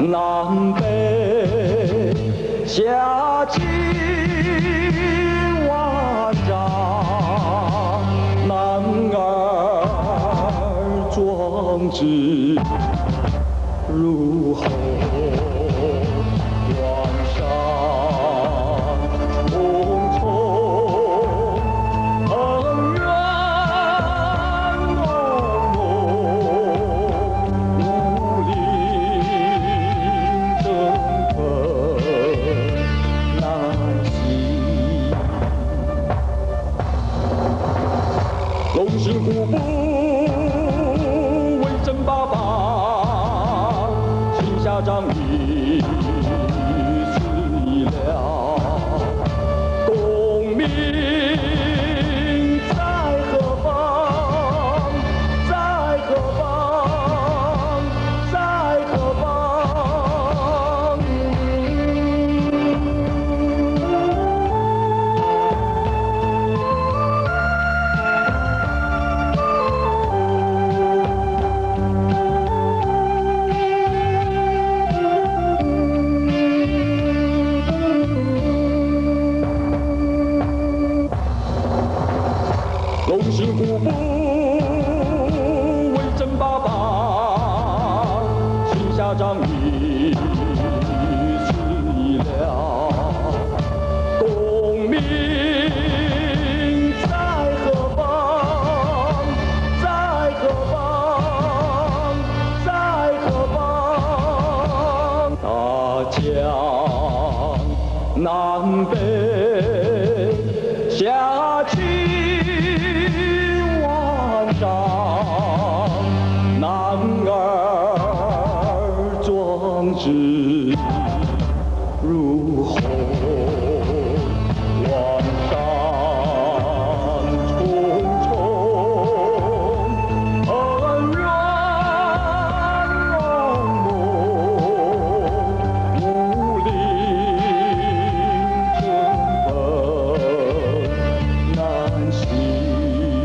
南北下起万丈，男儿壮志如虹。 虎步威震八方，心下仗义是意了。功名在何方？在何方？在何方？龙行虎步威震八方，心下仗义是意了。功名在何方？在何方？在何方？大江南北下起。 男儿壮志如虹，万山重重，恩怨浓浓，武林争锋难息。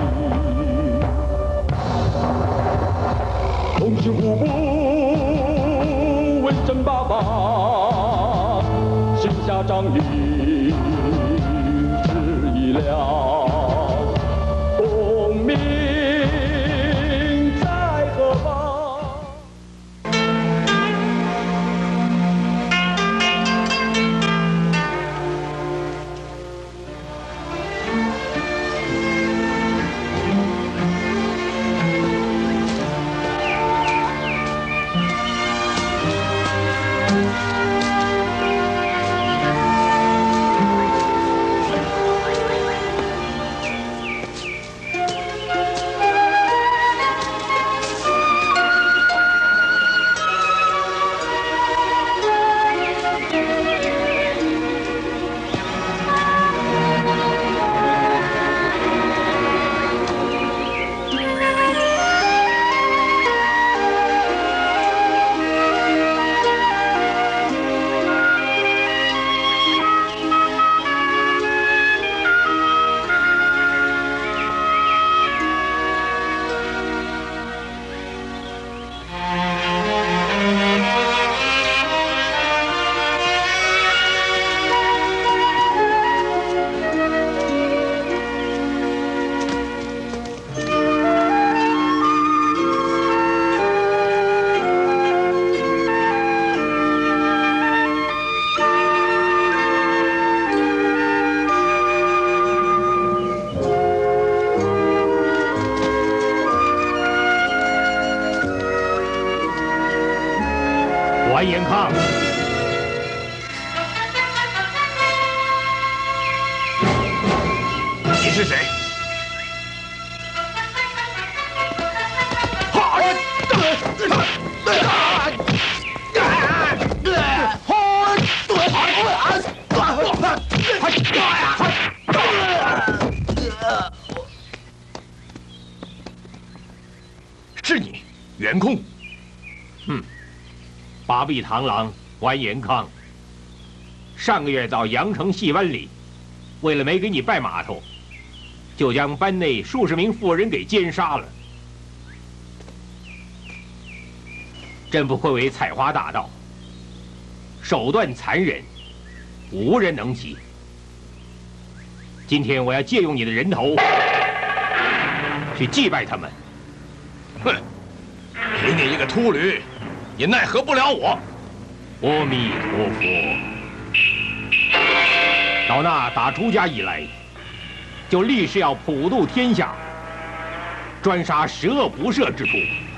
龙行虎步威震八方，心下仗义是意了。功名在何方？ 完颜康，你是谁？是你，袁空。八臂螳螂完颜康，上个月到阳城戏湾里，为了没给你拜码头，就将班内数十名妇人给奸杀了。真不愧为采花大盗， 手段残忍，无人能及。今天我要借用你的人头，去祭拜他们。 哼，给你一个秃驴，也奈何不了我。 阿弥陀佛。老衲打出家以来，就立誓要普度天下，专杀十恶不赦之徒。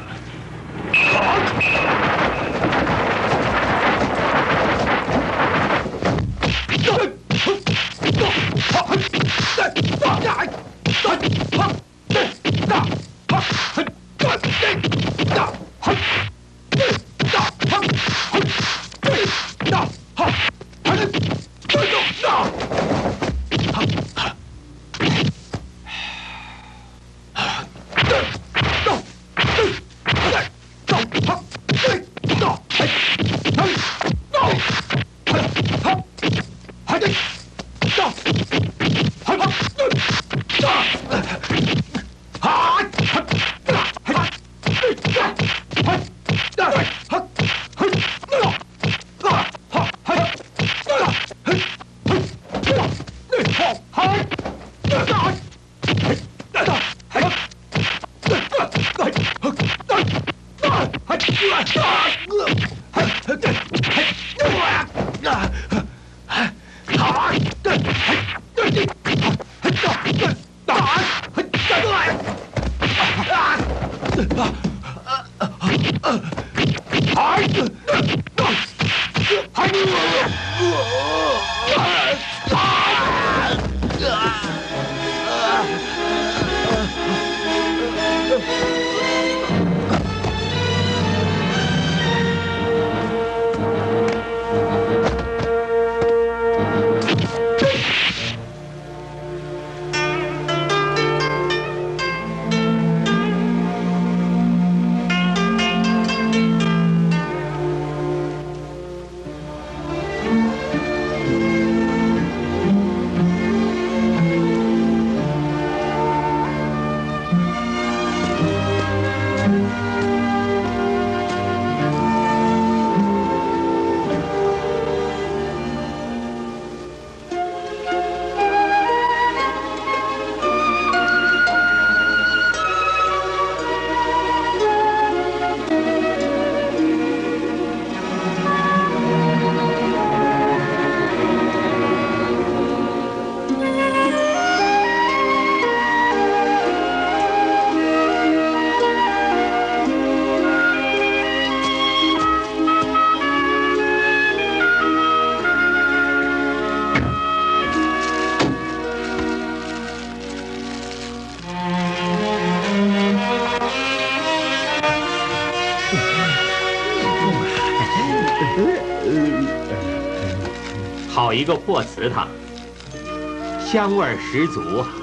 好一个破祠堂，香味十足啊！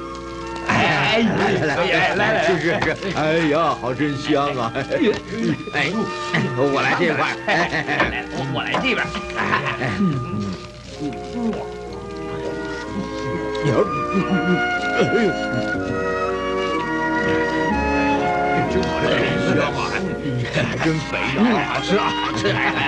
来，是，哎呀，好真香啊！哎，我来这块， 我来这边。 真好，这香啊，还真肥啊！吃，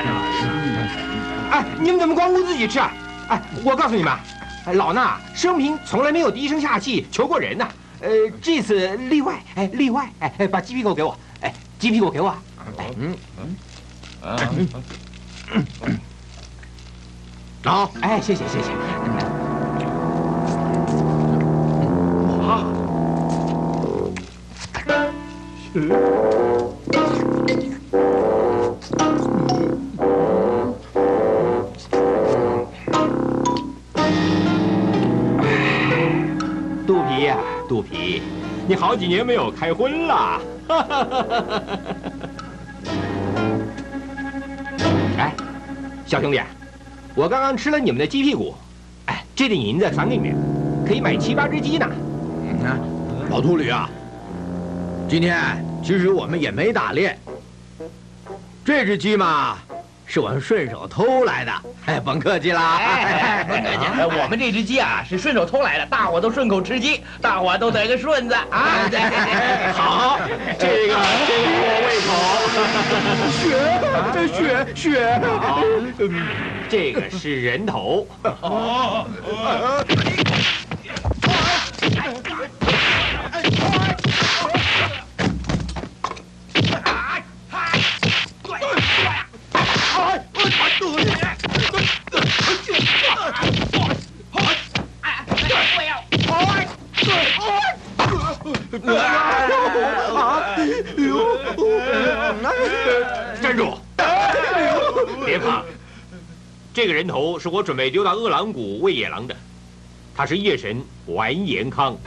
哎，你们怎么光顾自己吃啊？哎，我告诉你们，老衲生平从来没有低声下气求过人呐。这次例外，把鸡屁股给我，鸡屁股给我。好，谢谢。 肚皮，你好几年没有开荤了。 哎，小兄弟，我刚刚吃了你们的鸡屁股，这点银子攒给你们，可以买7、8只鸡呢。 老秃驴啊，今天其实我们也没打猎，这只鸡嘛，是我们顺手偷来的。甭客气啦， 甭客气。我们这只鸡啊是顺手偷来的，大伙都顺口吃鸡，大伙都得个顺子啊。 好，这个我胃口。 血！ 这个是人头。站住！别怕，这个人头是我准备丢到饿狼谷喂野狼的，他是夜神完颜康。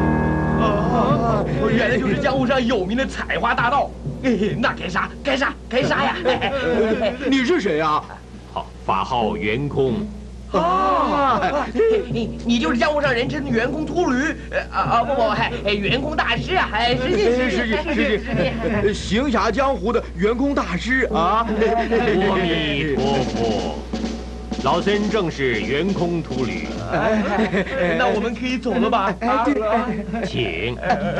原来就是江湖上有名的采花大盗。那该杀呀！ 你是谁呀？ 好，法号圆空。 你就是江湖上人称的圆空秃驴圆空大师啊！ 是行侠江湖的圆空大师啊！ 阿弥陀佛，老僧正是圆空秃驴。 那我们可以走了吧？ 请。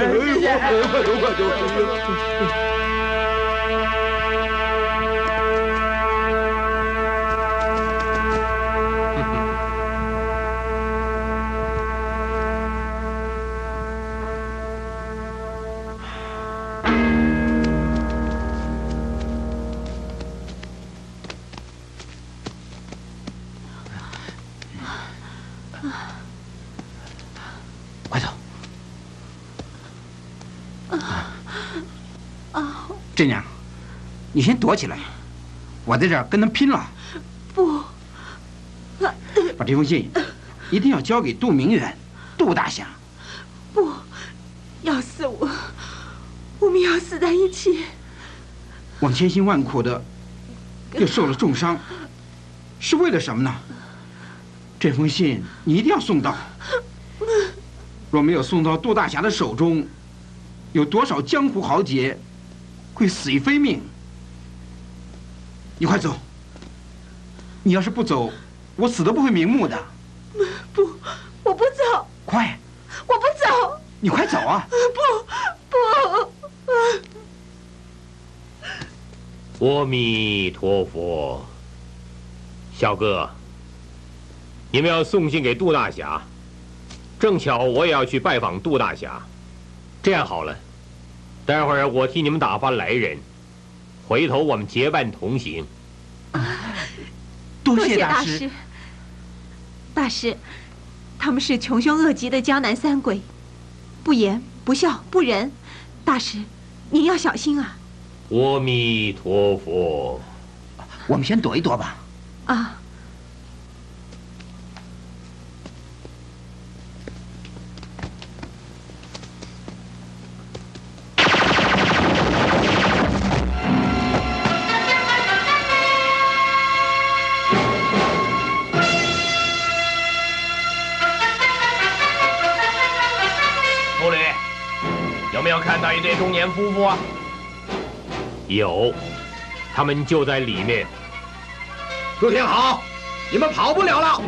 快走！镇娘，你先躲起来，我在这儿跟他拼了。 不， 把这封信一定要交给杜明远、杜大侠。 不，要死我们要死在一起。 我们千辛万苦的又受了重伤，是为了什么呢？这封信你一定要送到。若没有送到杜大侠的手中，有多少江湖豪杰会死于非命？你快走！你要是不走，我死都不会瞑目的。 不，我不走。 快！ 我不走。 你快走啊！ 不。阿弥陀佛，小哥，你们要送信给杜大侠。正巧我也要去拜访杜大侠，这样好了，待会儿我替你们打发来人，回头我们结伴同行。 多谢大师。 大师，他们是穷凶恶极的江南三鬼，不言不孝不仁，大师您要小心啊。 阿弥陀佛。 我们先躲一躲吧。 啊。 看到一对中年夫妇啊？ 有，他们就在里面。 祝天好，你们跑不了了。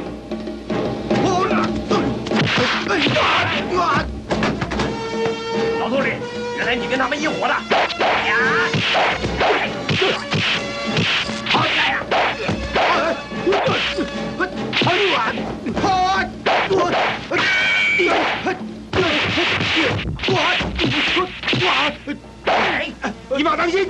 老秃驴，原来你跟他们一伙的。好来呀！ 一马当先！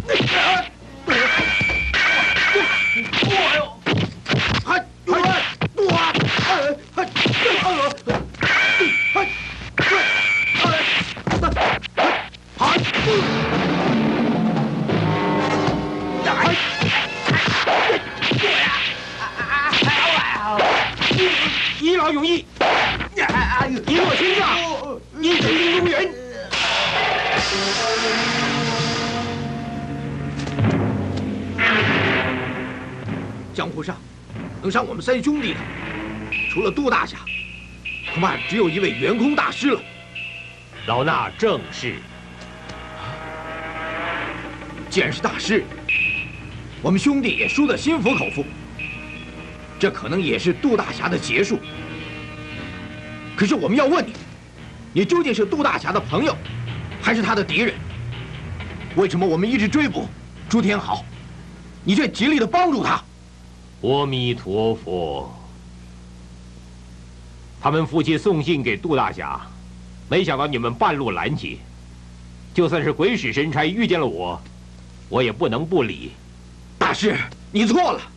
一劳永逸，一落千丈，一举定中原。 江湖上能伤我们三兄弟的，除了杜大侠，恐怕只有一位圆空大师了。 老衲正是。 既然是大师，我们兄弟也输得心服口服。这可能也是杜大侠的劫数。可是我们要问你，你究竟是杜大侠的朋友，还是他的敌人？为什么我们一直追捕， 朱天豪，你却极力的帮助他。 阿弥陀佛。他们夫妻送信给杜大侠，没想到你们半路拦截。就算是鬼使神差遇见了我，我也不能不理。 大师，你错了。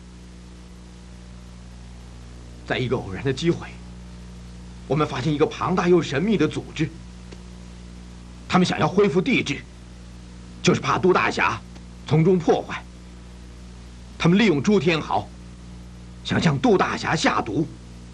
在一个偶然的机会，我们发现一个庞大又神秘的组织。他们想要恢复帝制，就是怕杜大侠从中破坏。他们利用朱天豪，想向杜大侠下毒，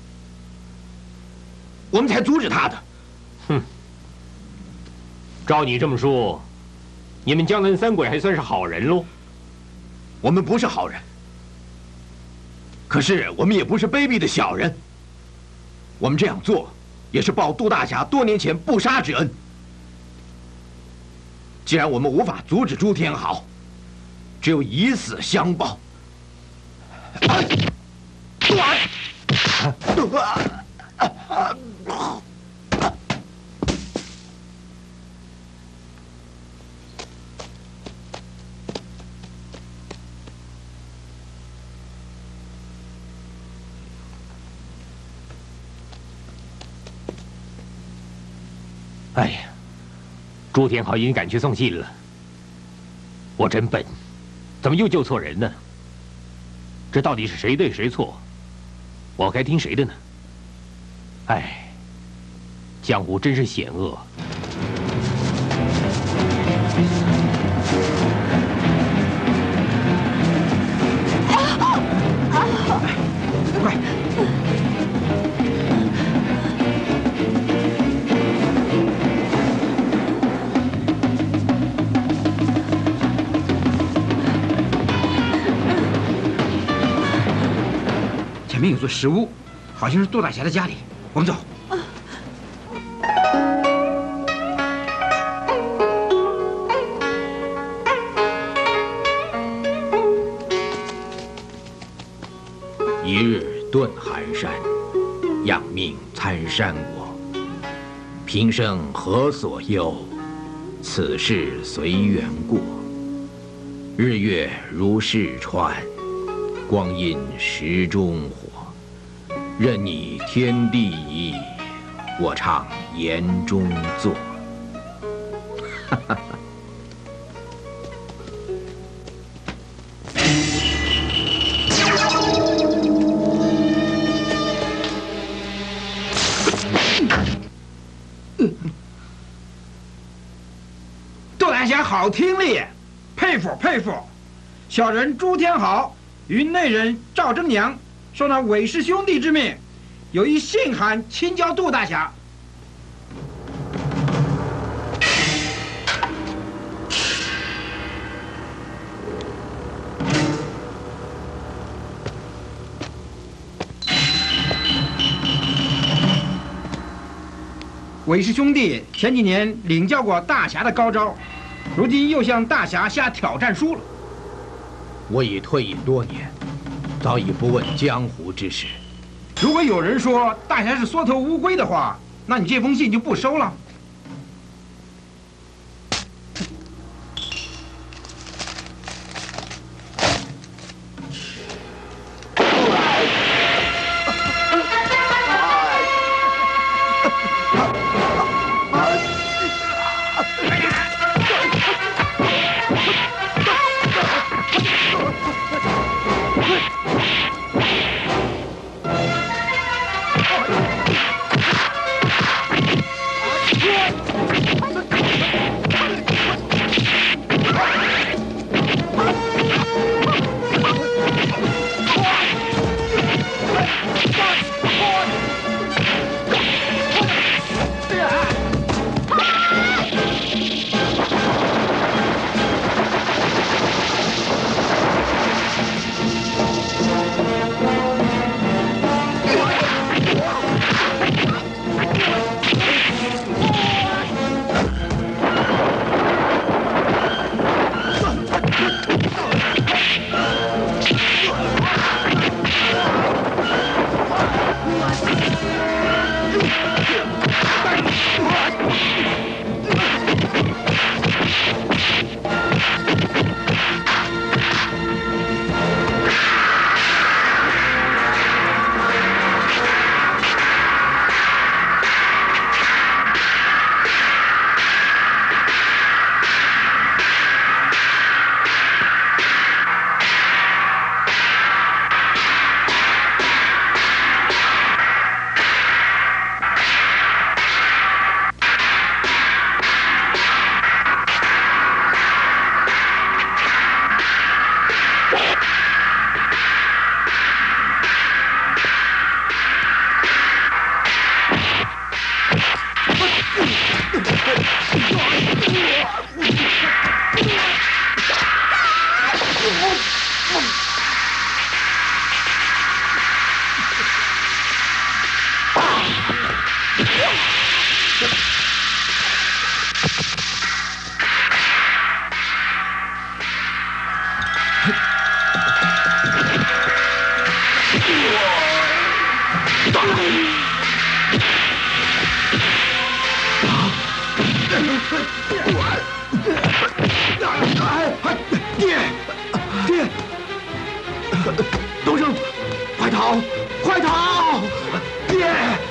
我们才阻止他的。 哼！照你这么说，你们江南三鬼还算是好人喽？ 我们不是好人，可是我们也不是卑鄙的小人。我们这样做，也是报杜大侠多年前不杀之恩。既然我们无法阻止朱天豪，只有以死相报。 哎呀，朱天豪已经赶去送信了。我真笨，怎么又救错人呢？这到底是谁对谁错？我该听谁的呢？哎，江湖真是险恶。 快！前面有座石屋，好像是杜大侠的家里。我们走。 一日遁寒山，仰命参山我。平生何所忧？此事随缘过。日月如是川，光阴石中火。任你天地移，我唱言中作。哈哈哈。 杜大侠好听力，佩服佩服。小人朱天豪与内人赵征娘受那韦氏兄弟之命，有一信函亲交杜大侠。韦氏兄弟前几年领教过大侠的高招，如今又向大侠下挑战书了。 我已退隐多年，早已不问江湖之事。 如果有人说大侠是缩头乌龟的话，那你这封信就不收了。 爹，东升，快逃，快逃！爹，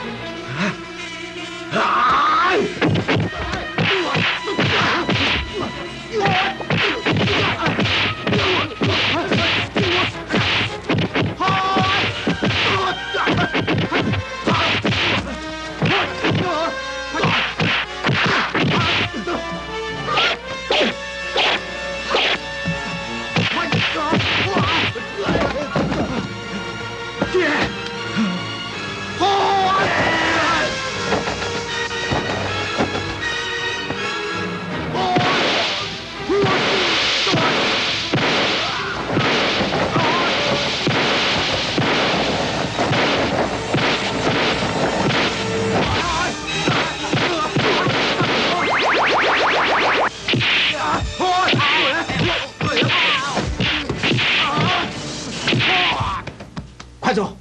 快走！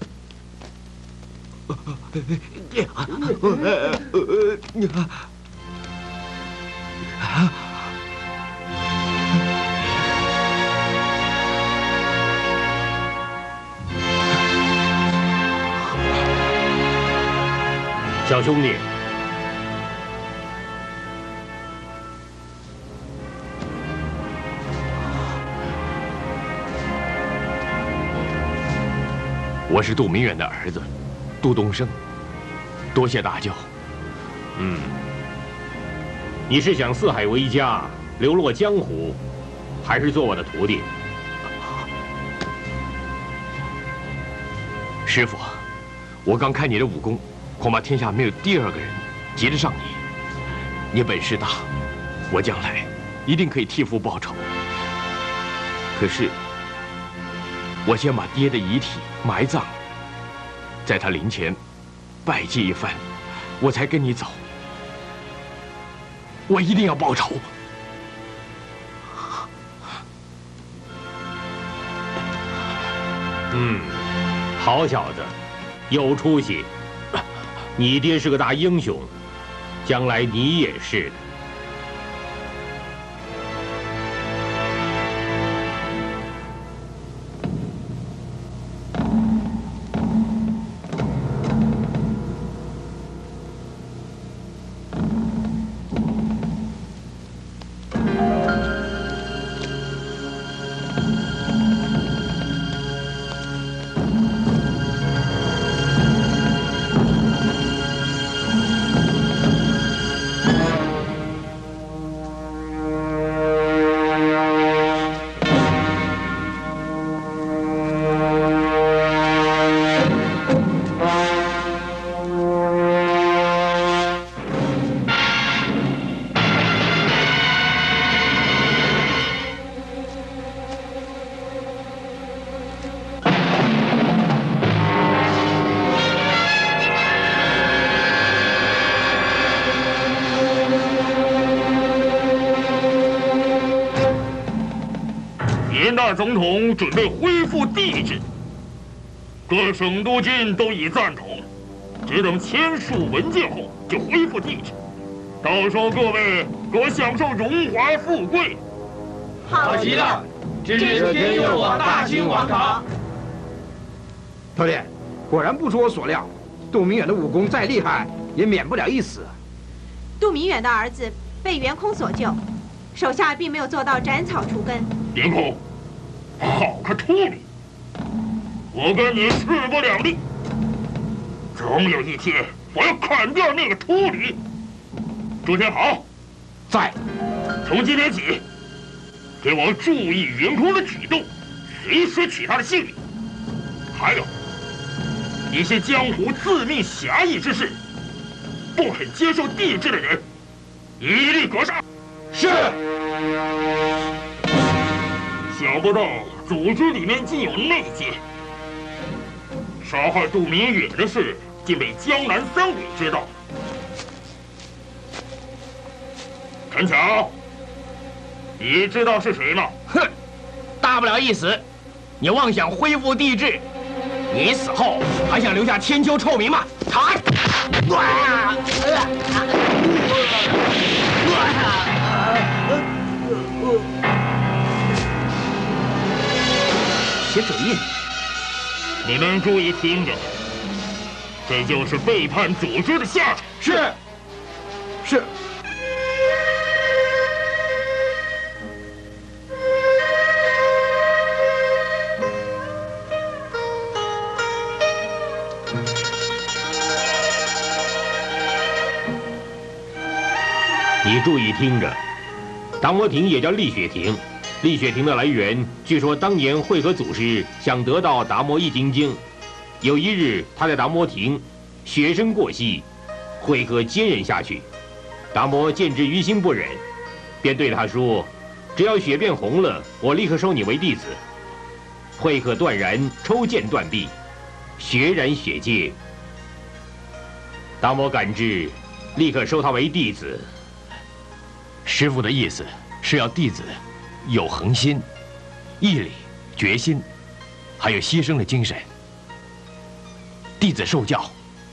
小兄弟， 我是杜明远的儿子，杜东升，多谢大教。 你是想四海为家，流落江湖，还是做我的徒弟？ 师傅，我刚看你的武功，恐怕天下没有第二个人及得上你。你本事大，我将来一定可以替父报仇。可是，我先把爹的遗体埋葬，在他灵前拜祭一番，我才跟你走。我一定要报仇。 好小子，有出息。你爹是个大英雄，将来你也是的。 大总统准备恢复帝制，各省督军都已赞同，只等签署文件后就恢复帝制。到时候各位给我享受荣华富贵。 好极了，支持天佑我大清王朝。 头弟，果然不出我所料，杜明远的武功再厉害，也免不了一死。 杜明远的儿子被袁空所救，手下并没有做到斩草除根。 袁空，好个秃驴！我跟你势不两立，总有一天我要砍掉那个秃驴。朱天豪， 在。 从今天起，给我注意袁空的举动，随时取他的性命。还有，一些江湖自命侠义之士，不肯接受帝制的人，一律格杀。 是。 下想不到组织里面竟有内奸，杀害杜明远的事竟被江南三鬼知道。陈强，你知道是谁吗？ 哼，大不了一死。你妄想恢复帝制，你死后还想留下天秋臭名吗？他， 写手印， 你们注意听着，这就是背叛组织的下场。 是。 你注意听着，达摩亭也叫立雪亭。立雪亭的来源，据说当年慧可祖师想得到达摩易筋经，有一日他在达摩亭，雪深过膝，慧可坚忍下去。达摩见之于心不忍，便对他说：“只要雪变红了，我立刻收你为弟子。”慧可断然抽剑断臂，血染血界。达摩感知，立刻收他为弟子。 师父的意思是要弟子有恒心、毅力、决心，还有牺牲的精神。弟子受教。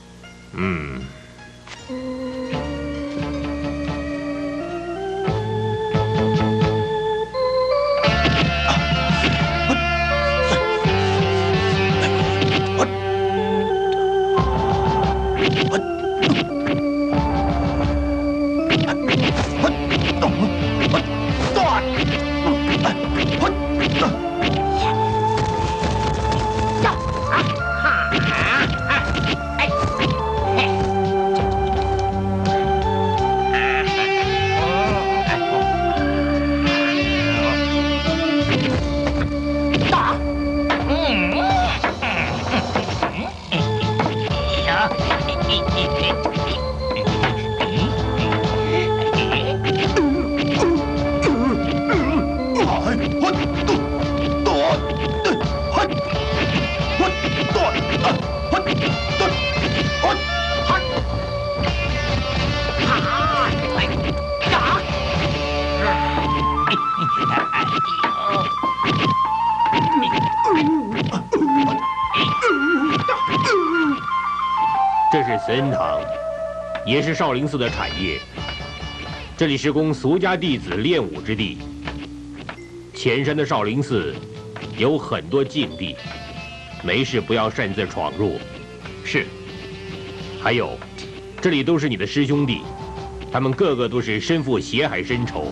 这是慈恩堂，也是少林寺的产业。这里是供俗家弟子练武之地。前山的少林寺有很多禁地，没事不要擅自闯入。 是。 还有，这里都是你的师兄弟，他们个个都是身负血海深仇。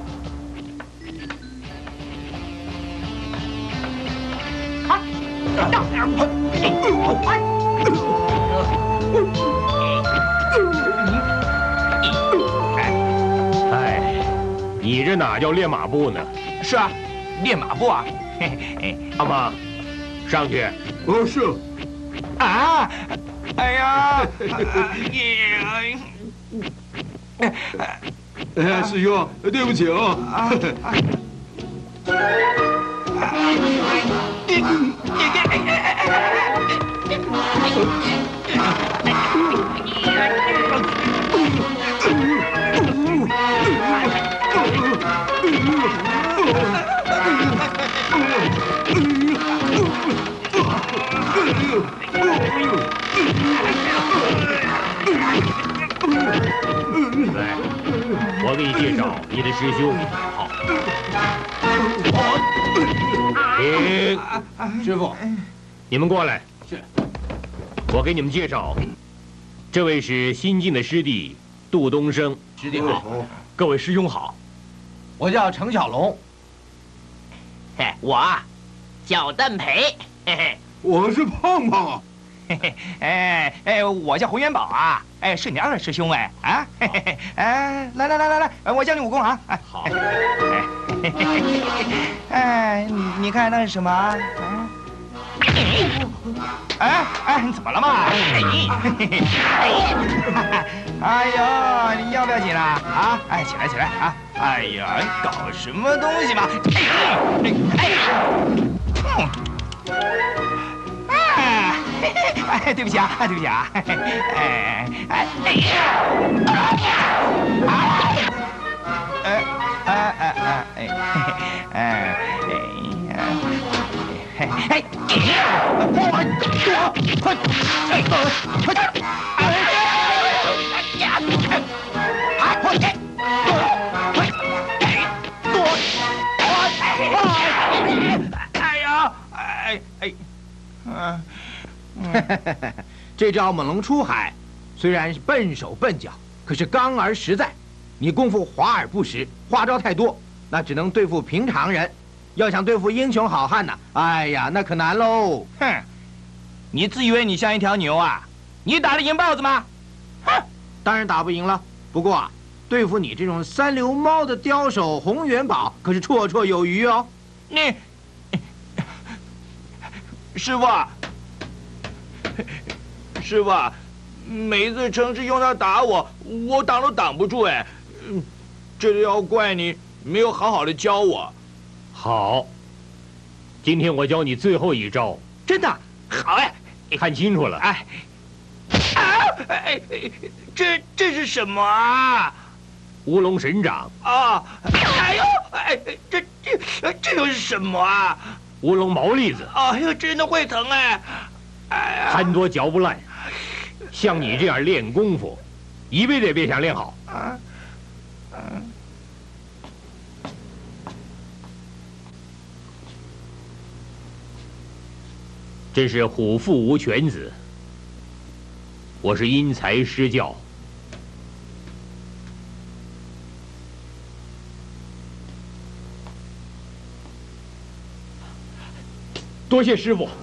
你这哪叫练马步呢？ 是啊，练马步啊。 阿妈，上去。 哦，是。 啊！哎呀！ 师兄，对不起啊。 来，我给你介绍你的师兄。好。停。 师傅， 你们过来。 是。 我给你们介绍，这位是新进的师弟杜东升。 师弟好。 各位师兄好。 我叫程小龙。嘿，我啊，叫邓培。嘿嘿。 我是胖胖啊。 嘿嘿，我叫洪元宝啊，是你二师兄哎啊，嘿嘿，来，我教你武功啊， 好， 你看那是什么啊？你怎么了嘛？哎呦，你要不要紧啊？起来啊！哎呀，搞什么东西嘛？ 对不起啊，对不起啊。 这招猛龙出海，虽然是笨手笨脚，可是刚而实在。你功夫华而不实，花招太多，那只能对付平常人。要想对付英雄好汉呢，哎呀，那可难喽。 哼，你自以为你像一条牛啊？你打得赢豹子吗？ 哼，当然打不赢了。不过啊，对付你这种三流猫的刁手洪元宝，可是绰绰有余哦。 你，师傅啊，师傅啊，每一次程师用它打我，我挡都挡不住哎。这就要怪你没有好好的教我。 好，今天我教你最后一招。 真的好哎， 看清楚了。 哎，这是什么啊？ 乌龙神掌。 啊！哎呦，这又是什么啊？ 乌龙毛栗子。 哎呦，真的会疼哎！哎呀， 贪多嚼不烂。像你这样练功夫，一辈子也别想练好。真是虎父无犬子，我是因材施教。多谢师傅。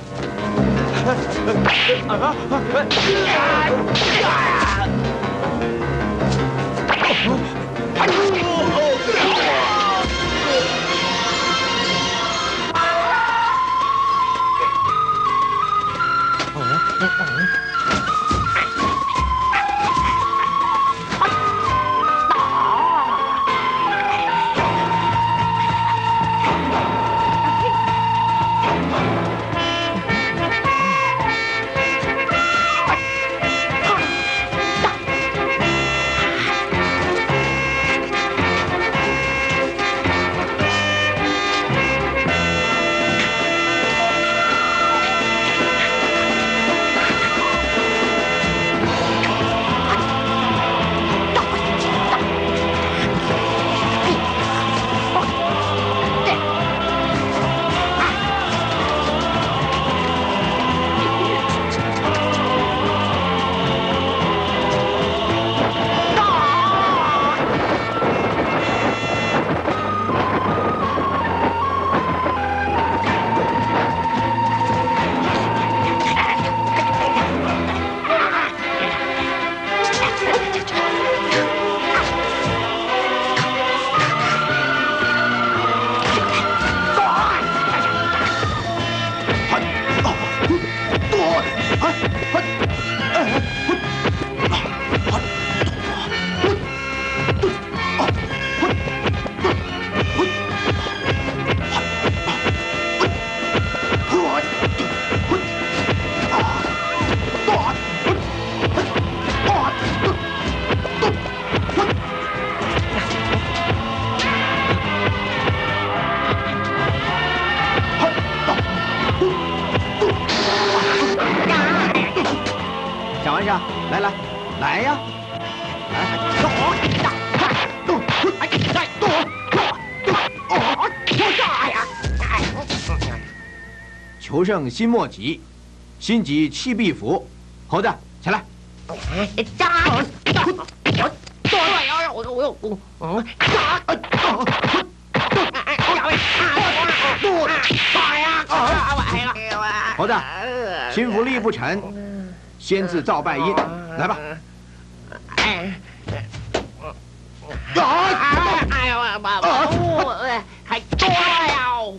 来呀！求胜心莫急，心急气必服。猴子，起来！猴子，心服力不沉，先自造败音，来吧。 还多呀！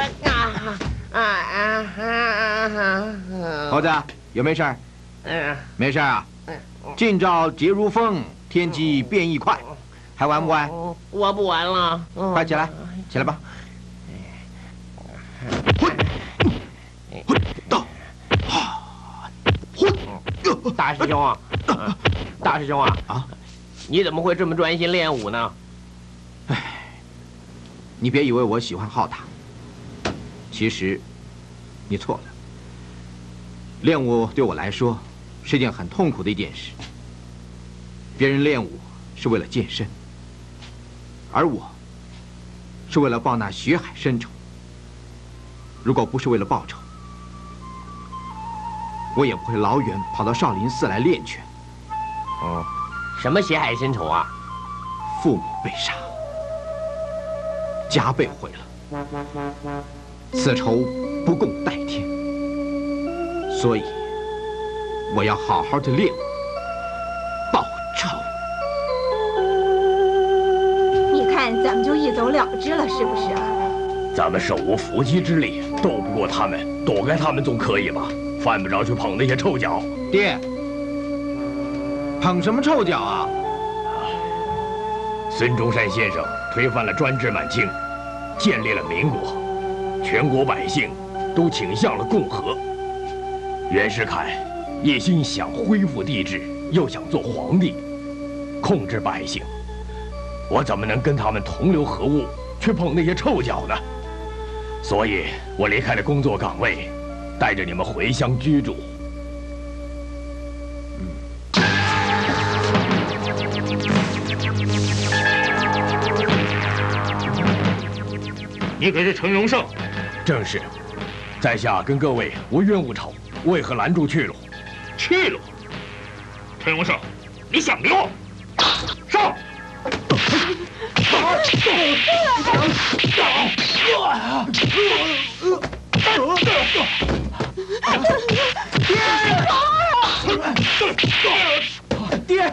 猴子，有没事儿？没事啊。近照捷如风，天机变异快，还玩不玩？ 我不玩了。 快起来，起来吧。到，混， 大师兄啊，大师兄啊，你怎么会这么专心练武呢？ 你别以为我喜欢好打，其实你错了。练武对我来说是件很痛苦的一件事。别人练武是为了健身，而我是为了报那血海深仇。如果不是为了报仇，我也不会老远跑到少林寺来练拳。 哦，什么血海深仇啊？ 父母被杀，家被毁了，此仇不共戴天。所以，我要好好的练武，报仇。 你看，咱们就一走了之了，是不是啊？ 咱们手无缚鸡之力，斗不过他们，躲开他们总可以吧？犯不着去捧那些臭脚。 爹，捧什么臭脚啊？ 孙中山先生推翻了专制满清，建立了民国，全国百姓都倾向了共和。袁世凯一心想恢复帝制，又想做皇帝，控制百姓。我怎么能跟他们同流合污，去捧那些臭脚呢？所以我离开了工作岗位，带着你们回乡居住。 你可是陈荣胜？ 正是，在下跟各位无冤无仇，为何拦住去路？ 去路！陈荣胜，你想溜？上！ 爹！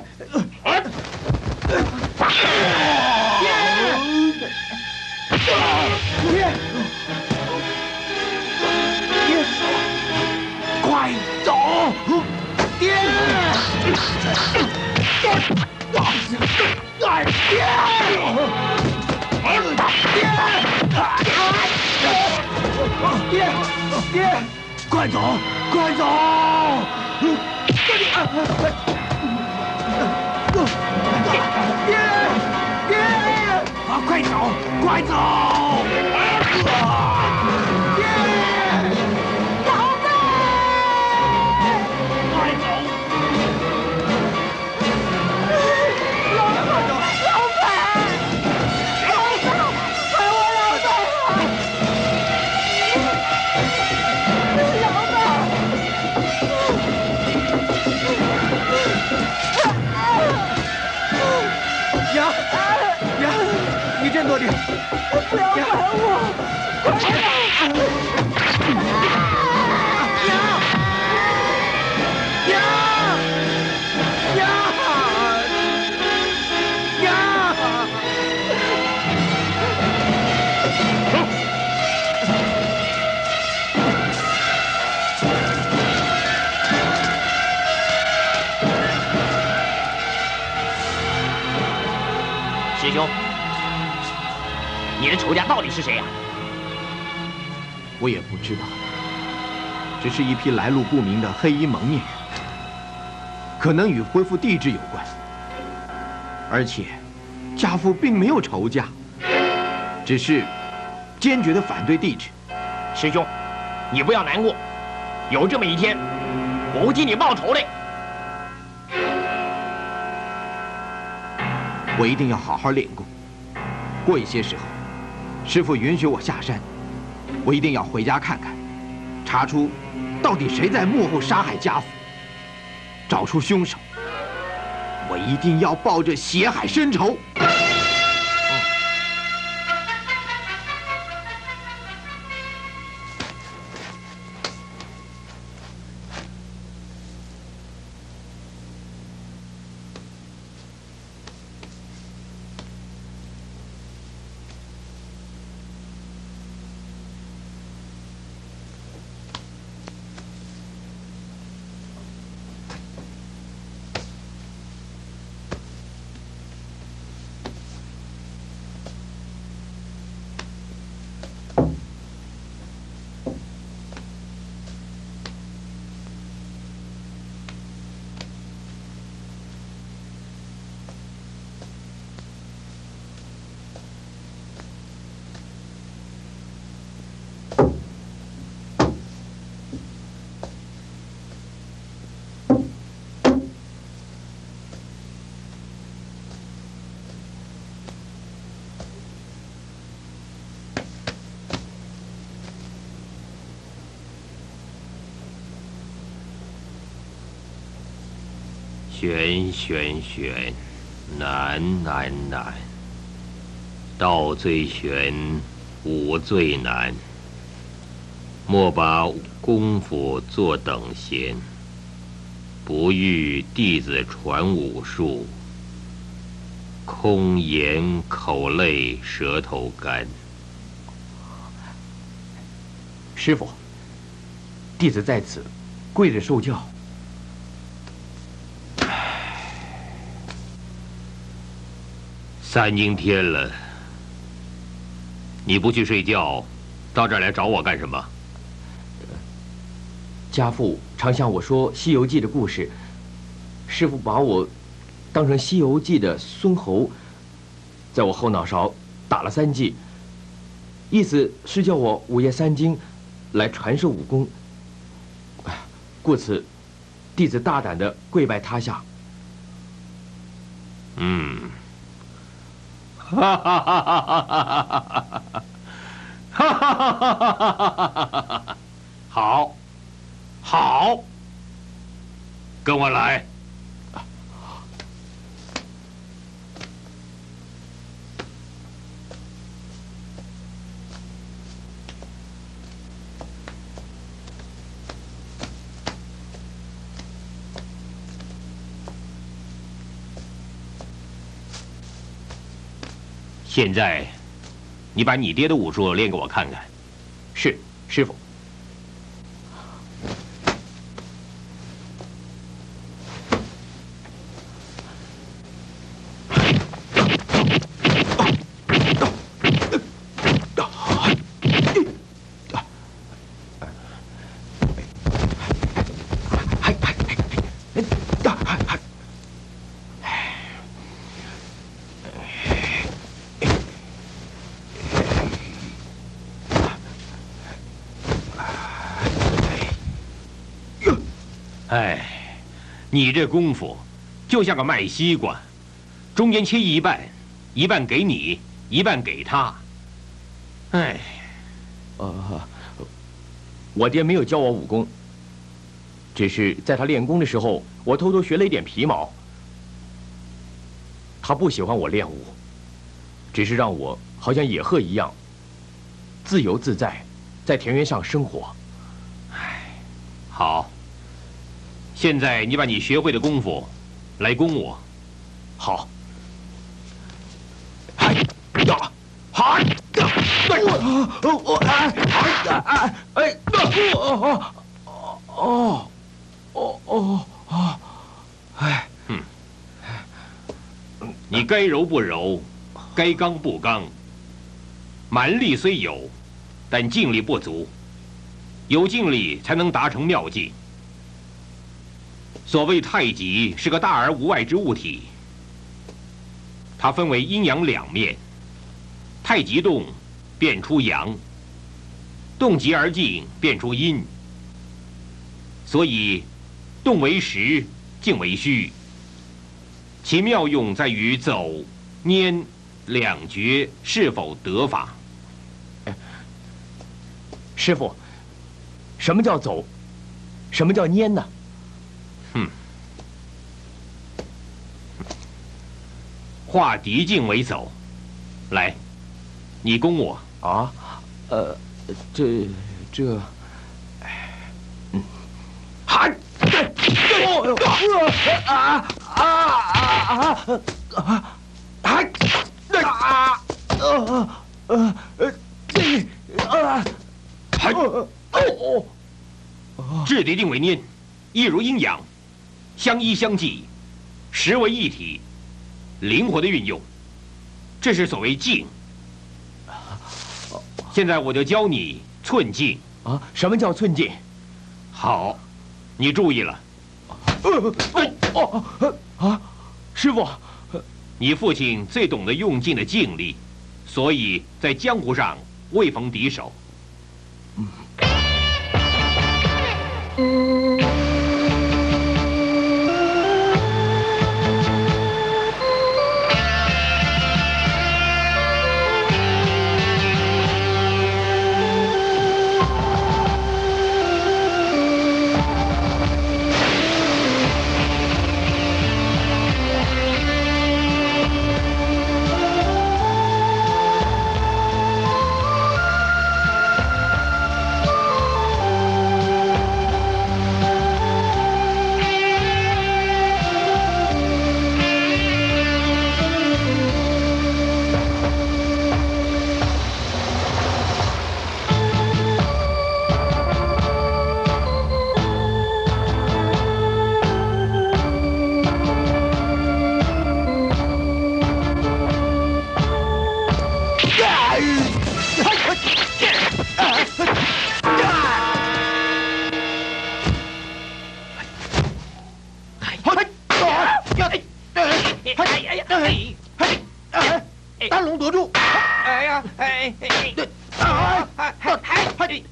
快走！爹！爹！快走！快走！爹！啊，快走！快走！爹！老板！快走！你振作点！不要管我！ 师兄，你的仇家到底是谁呀？ 我也不知道，只是一批来路不明的黑衣蒙面人，可能与恢复帝制有关。而且，家父并没有仇家，只是坚决地反对帝制。 师兄，你不要难过，有这么一天，我会替你报仇的。 我一定要好好练功。过一些时候，师父允许我下山，我一定要回家看看，查出到底谁在幕后杀害家父，找出凶手。我一定要报这血海深仇。 玄玄玄，难难难。道最玄，武最难。莫把功夫做等闲，不欲弟子传武术。空言口累舌头干。 师傅，弟子在此，跪着受教。 3更天了，你不去睡觉，到这儿来找我干什么？ 家父常向我说《西游记》的故事，师傅把我当成《西游记》的孙猴，在我后脑勺打了3记，意思是叫我午夜3更来传授武功。故此，弟子大胆地跪拜他下。 哈哈哈哈哈哈哈哈哈！好，好，跟我来。现在，你把你爹的武术练给我看看。 是，师傅。 哎，你这功夫就像个卖西瓜，中间切一半，一半给你，一半给他。哎， 我爹没有教我武功，只是在他练功的时候，我偷偷学了一点皮毛。他不喜欢我练武，只是让我好像野鹤一样，自由自在，在田园上生活。 哎，好。现在你把你学会的功夫来攻我。 好。嗨呀，嗨呀， 你该柔不柔，该刚不刚。蛮力虽有，但劲力不足。有劲力才能达成妙境。所谓太极是个大而无外之物体，它分为阴阳两面。太极动，变出阳；动极而静，变出阴。所以，动为实，静为虚。其妙用在于走、拈两绝是否得法。 师傅，什么叫走？什么叫拈呢？ 化敌境为走，来，你攻我啊？喊！ 制敌定为拈，一如阴阳，相依相济，实为一体。灵活的运用，这是所谓静。现在我就教你寸劲啊！什么叫寸劲？ 好，你注意了。 师傅， 你父亲最懂得用劲的劲力，所以在江湖上未逢敌手。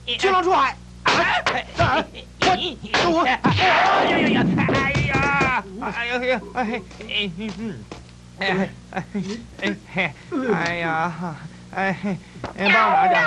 青龙出海！我！ 帮我拿着！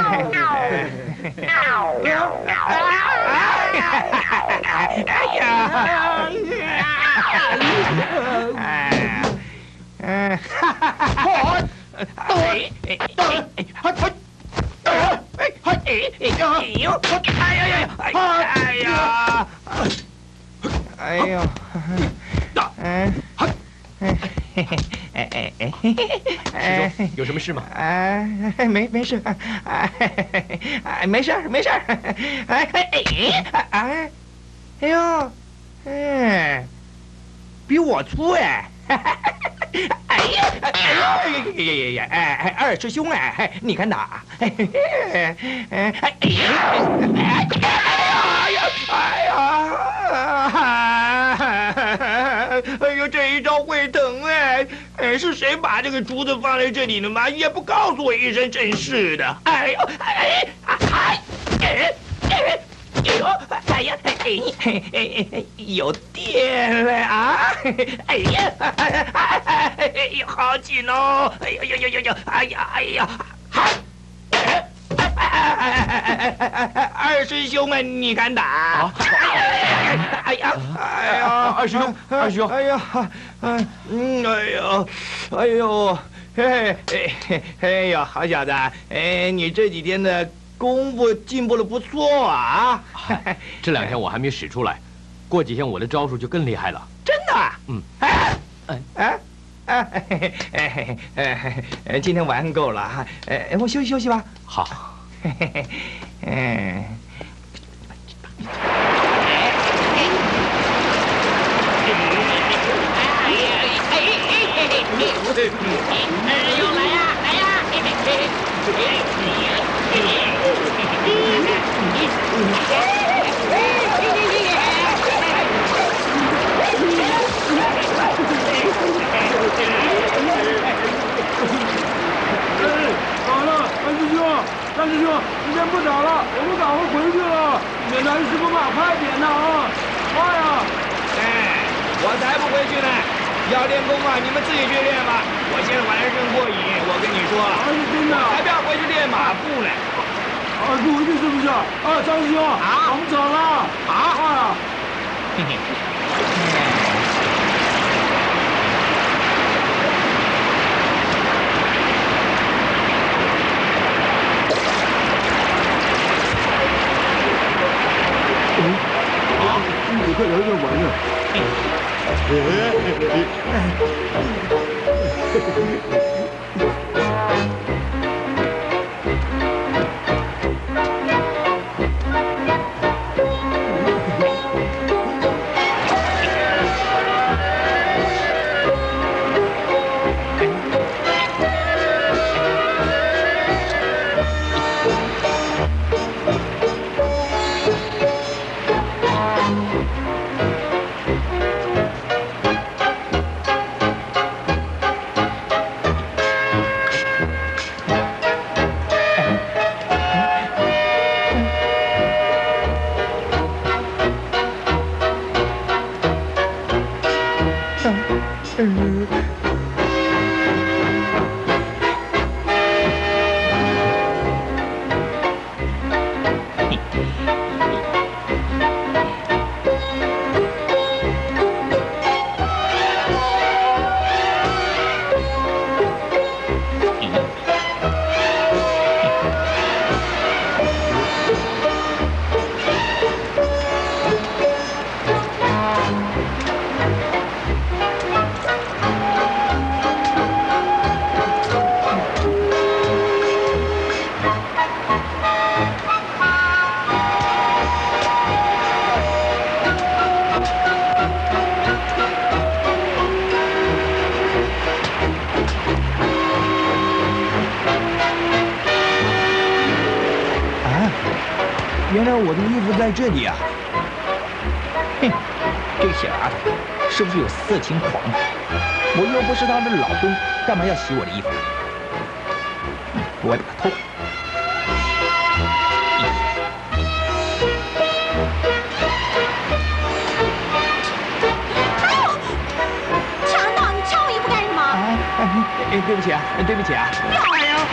师兄，有什么事吗？ 没事，没事。哎呦，比我粗哎！二师兄哎，你看打！哎呦，这一招会疼哎！是谁把这个竹子放在这里的吗？也不告诉我一声，真是的！哎呦，有电了啊！好紧哦！二师兄啊，你敢打？ 二师兄， 好小子，你这几天的功夫进步的不错啊！ 这2天我还没使出来，过几天我的招数就更厉害了。 真的？今天玩够了，我休息休息吧。 好。 又来呀！ 好了，三师兄，时间不早了，我们赶快回去了。免得师傅骂，快点呐啊！快呀！ 我才不回去呢！要练功啊，你们自己去练吧。我现在玩得正过瘾，我跟你说， 真的， 才不要回去练马步呢。 不回去是不是？张师兄，我们走了。 嘿嘿。 你快聊点玩呢。 原来我的衣服在这里啊！哼，这个小丫头是不是有色情狂？我又不是她的老公，干嘛要洗我的衣服？我得把它偷。 起啊，对不起啊。哎呀！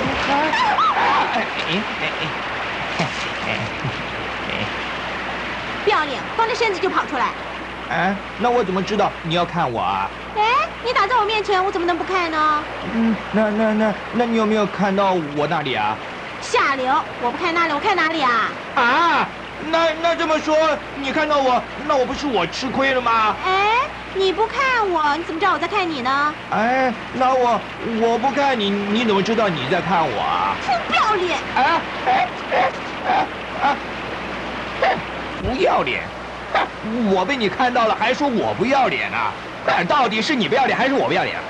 不要脸，光着身子就跑出来。 哎，那我怎么知道你要看我啊？ 哎，你挡在我面前，我怎么能不看呢？ 那你有没有看到我那里啊？ 下流！我不看那里，我看哪里啊？ 啊，那这么说，你看到我，那我不是我吃亏了吗？ 哎，你不看我，你怎么知道我在看你呢？ 哎，那我不看你，你怎么知道你在看我啊？ 哼，不要脸！ 不要脸！我被你看到了，还说我不要脸啊？到底是你不要脸，还是我不要脸？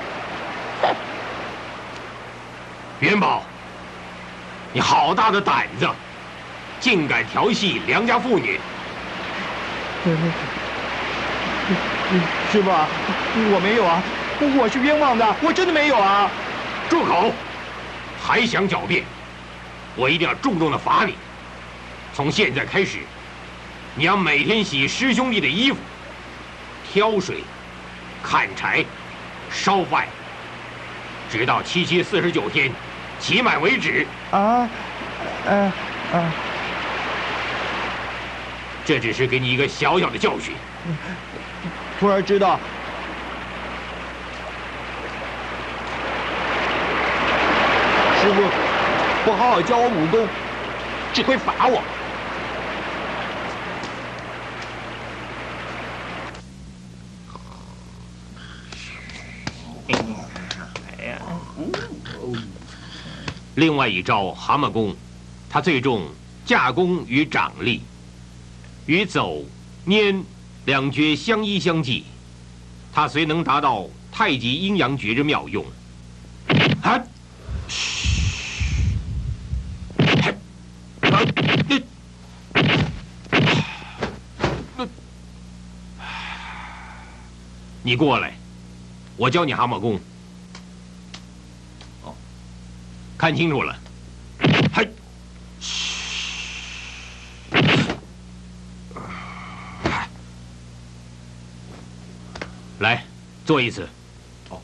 元宝，你好大的胆子，竟敢调戏良家妇女！ 师傅，我没有啊，我是冤枉的，我真的没有啊！ 住口！还想狡辩？我一定要重重的罚你。从现在开始，你要每天洗师兄弟的衣服，挑水、砍柴、烧饭，直到7期49天期满为止。这只是给你一个小小的教训。 徒儿知道。师傅，不好好教我武功，只会罚我。 另外一招蛤蟆功，它最重架功与掌力，与走、拈两绝相依相济，它虽能达到太极阴阳诀之妙用。你过来，我教你蛤蟆功。哦，看清楚了。嘿，来，做一次。哦。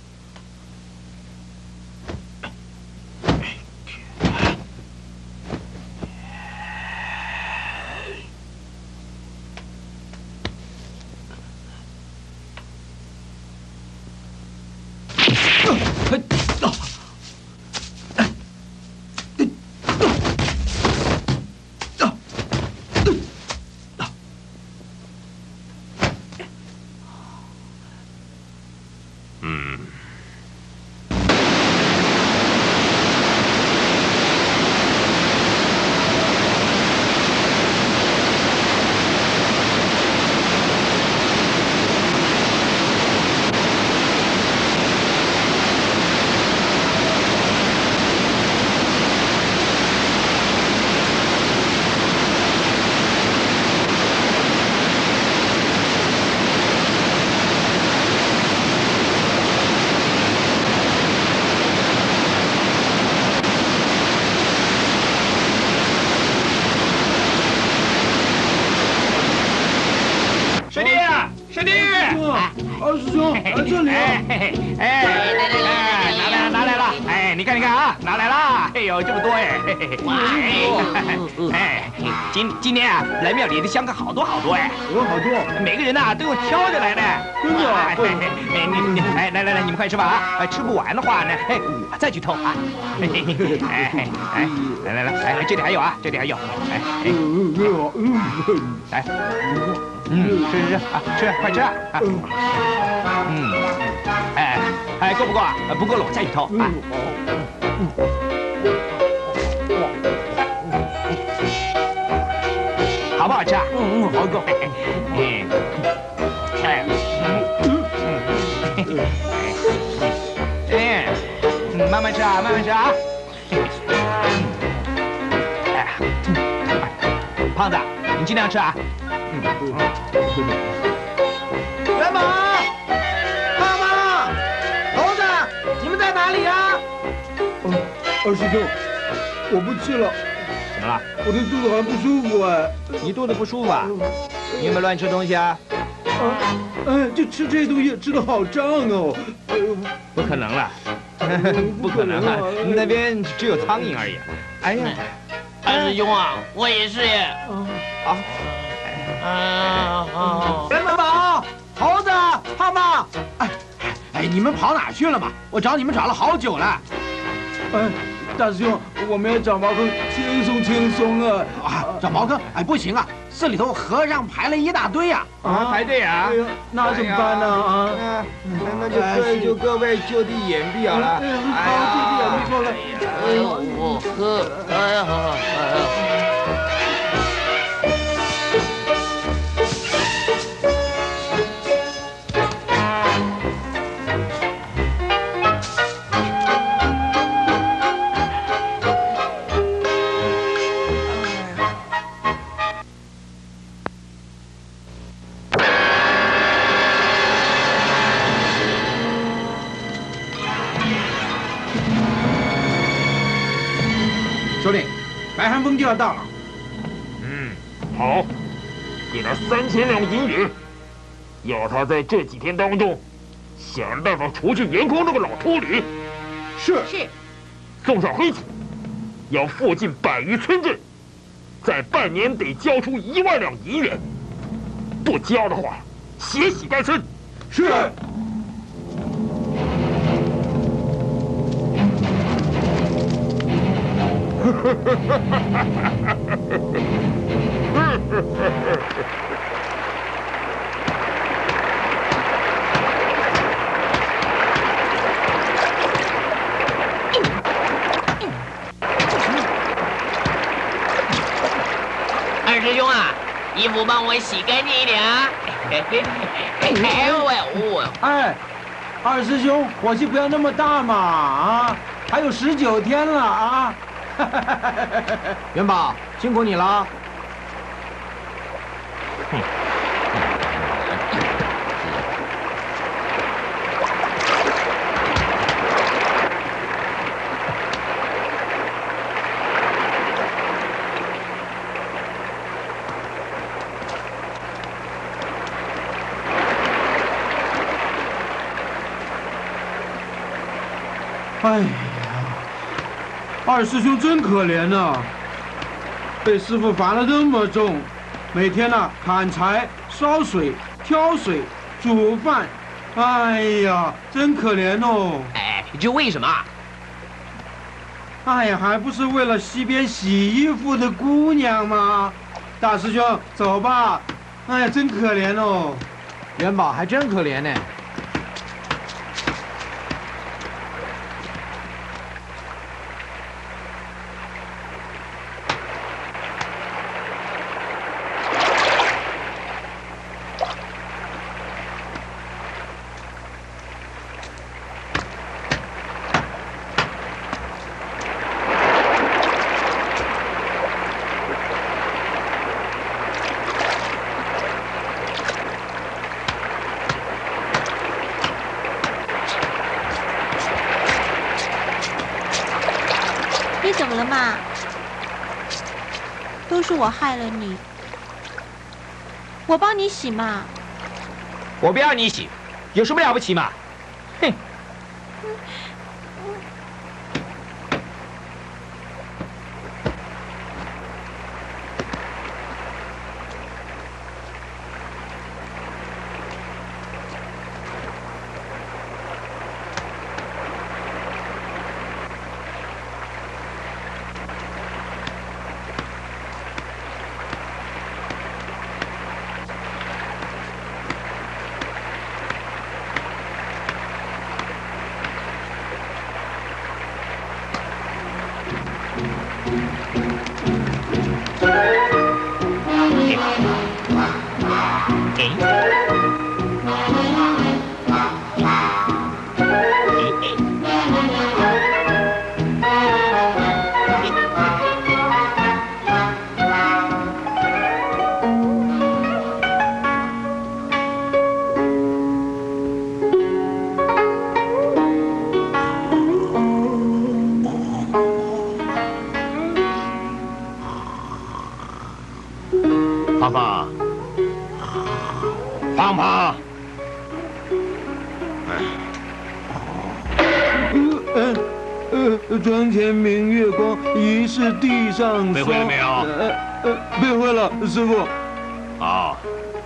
师兄，来这里。 拿来了，哎，你看啊，拿来了，哎呦，这么多哎，今天啊，来庙里的香客好多哎， 好多， 每个人呐都用挑着来的， 真的啊？ 来，你们快吃吧啊，吃不完的话呢，哎，我再去偷啊，来，这里还有啊，这里还有，来，吃啊，吃，快吃啊，够不够啊？不够了，我再去偷啊。好不好吃啊？好够。慢慢吃啊，慢慢吃啊。胖子，你尽量吃啊。 元宝，胖胖，猴子，你们在哪里啊？ 二师兄，我不吃了。 怎么了？ 我的肚子好像不舒服哎。 你肚子不舒服啊？你有没有乱吃东西啊？ 就吃这些东西，吃的好胀哦。 不可能了， 不可能啊，那边只有苍蝇而已。哎呀， 二师兄啊，我也是耶。 人们好，猴子、胖胖，你们跑哪去了嘛？我找你们找了好久了。 大师兄，我们要找茅坑，轻松啊！ 找茅坑？不行啊，这里头和尚排了一大堆呀！ 排队啊！ 哎呀，那怎么办呢？ 那就各位就地掩蔽好了。 好，就地掩蔽错了。 首领，白寒风就要到了。 好，给他3000两银元，要他在这几天当中想办法除去严空那个老秃驴。 是。 送上黑旗，要附近100余村镇，在半年得交出1万两银元，不交的话，血洗干身。 是。 二师兄啊，衣服帮我洗干净一点啊！ 二师兄，火气不要那么大嘛！还有19天了啊！ 元宝，辛苦你了。 哎呀，二师兄真可怜呐，被师傅罚了那么重，每天呢砍柴、烧水、挑水、煮饭，哎呀，真可怜哦。 这为什么？ 哎呀，还不是为了西边洗衣服的姑娘吗？大师兄，走吧。哎呀，真可怜哦。 元宝还真可怜呢。 你怎么了嘛？都是我害了你，我帮你洗嘛。 我不要你洗，有什么了不起嘛？哼！ 胖胖，胖胖， 床前明月光，疑是地上霜。 背会了没有？ 背会了，师傅。 好，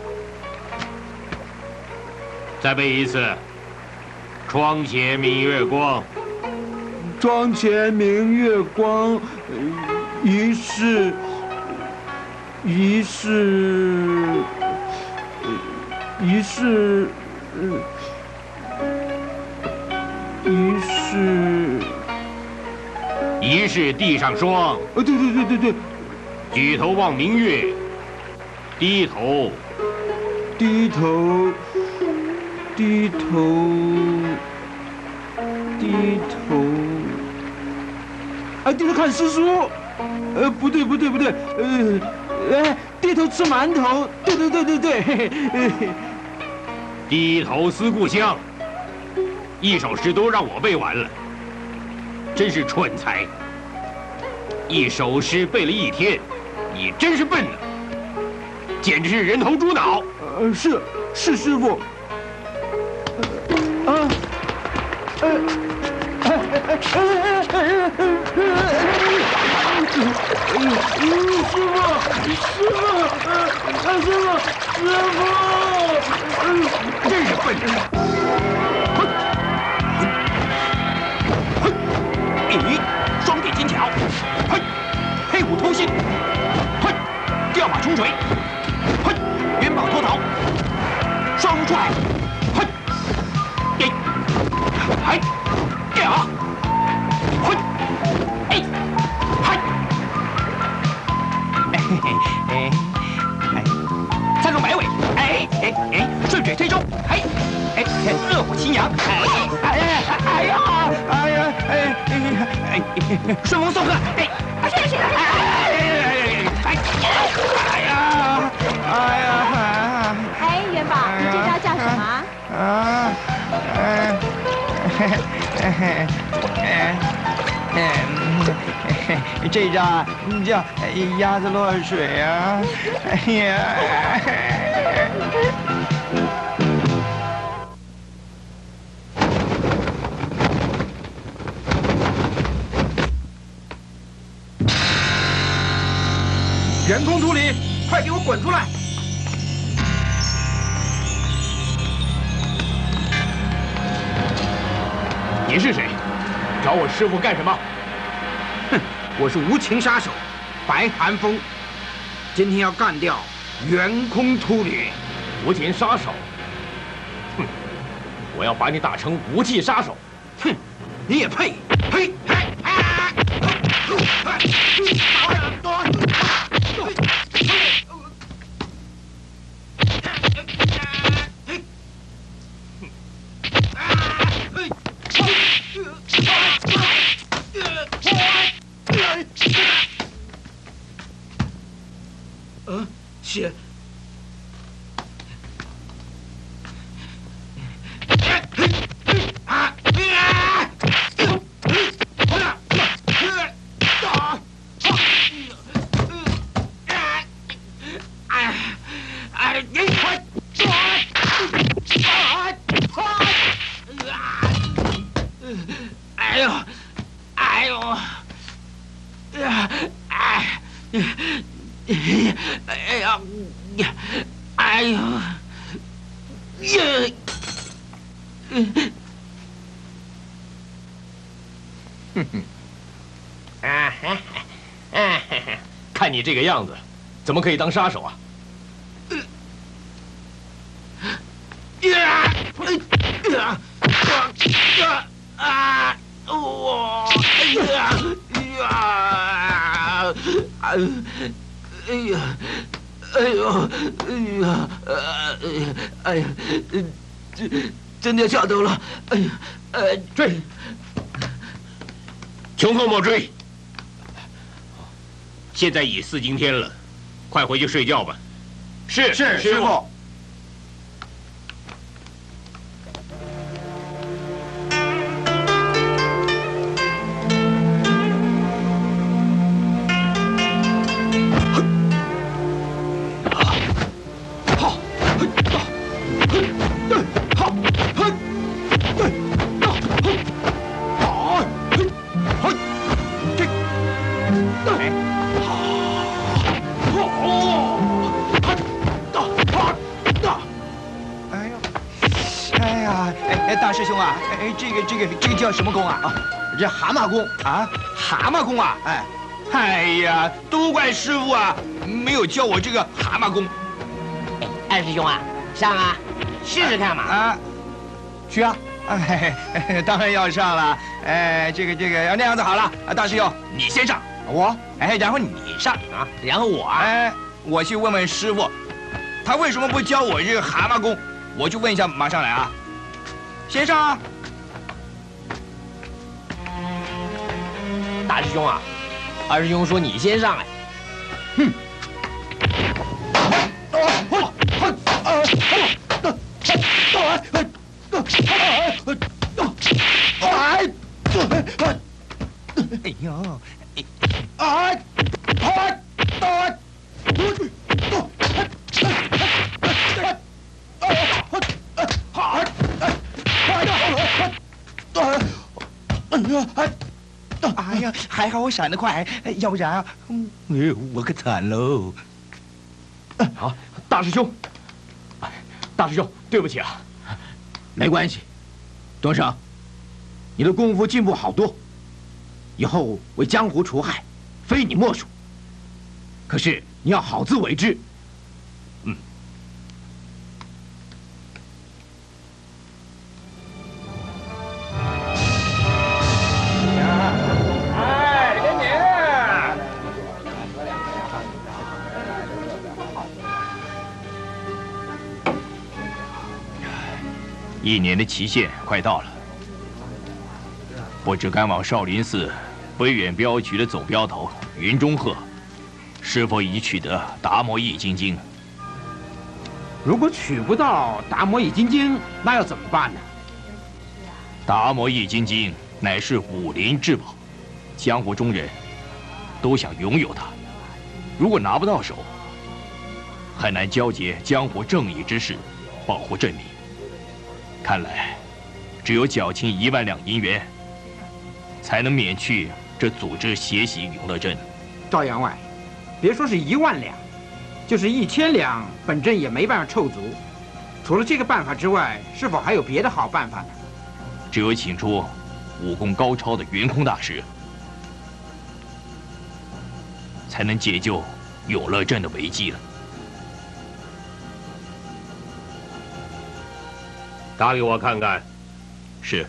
再背一次。窗前明月光， 窗前明月光，疑是疑是地上霜。 对， 举头望明月，低头。 低头看诗书。不对，低头吃馒头。对。 低头思故乡。一首诗都让我背完了，真是蠢材。一首诗背了一天，你真是笨呢，简直是人头猪脑。 是师傅。 真是笨人！咦，双臂精巧，黑虎偷心，吊马冲锤，元宝脱逃，双踹，参中摆尾，顺水推舟，恶虎擒羊，顺风送客，是， 元宝，你这招叫什么？ 这招叫鸭子落水啊！哎呀！ 人工图里，快给我滚出来！ 你是谁？找我师傅干什么？ 哼，我是无情杀手白寒风，今天要干掉圆空秃驴。 无情杀手？哼！我要把你打成无忌杀手！ 哼！你也配？嘿！血！ 看你这个样子，怎么可以当杀手啊？ 真的吓到了！ 追！穷寇莫追！现在已4更天了，快回去睡觉吧。 是师傅。 大师兄啊，这个叫什么功啊？啊， 这蛤蟆功啊，蛤蟆功啊！ 哎， 哎呀，都怪师傅啊，没有教我这个蛤蟆功。 二师兄啊，上啊，试试看嘛。 啊，去啊！哎，当然要上了。哎，这个那样子好了，大师兄你先上， 我哎，然后你上啊，然后我哎，我去问问师傅，他为什么不教我这个蛤蟆功？我去问一下，马上来啊！先上啊！ 大师兄啊，二师兄说你先上来。 哼！哎呦！哎呀，还好我闪得快，要不然啊，我可惨喽！ 好，大师兄，大师兄，对不起啊。 没关系，东升，你的功夫进步好多，以后为江湖除害，非你莫属。可是你要好自为之。 嗯。 哎，给你。 1年的期限快到了，不知赶往少林寺北远镖局的总镖头云中鹤，是否已取得达摩易筋经？ 如果取不到达摩易筋经，那要怎么办呢？ 达摩易筋经乃是武林至宝，江湖中人都想拥有它。如果拿不到手，很难交结江湖正义之士，保护镇民。看来，只有缴清1万两银元，才能免去这组织血洗永乐镇。 赵员外，别说是1万两，就是1000两，本镇也没办法凑足。除了这个办法之外，是否还有别的好办法呢？ 只有请出武功高超的圆空大师，才能解救永乐镇的危机了。 打给我看看。 是。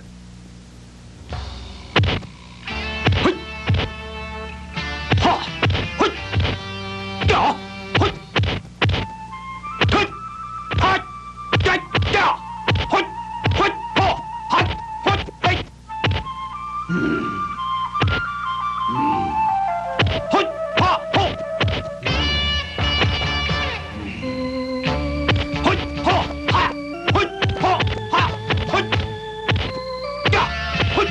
嘿，哈，嘿，呀，嘿，嘿，哈，呀，嘿，嘿，哈，哈，嘿，嘿，嘿，哈，吼，嘿，哈，哈，嘿，哈，哈，嘿，呀，嘿，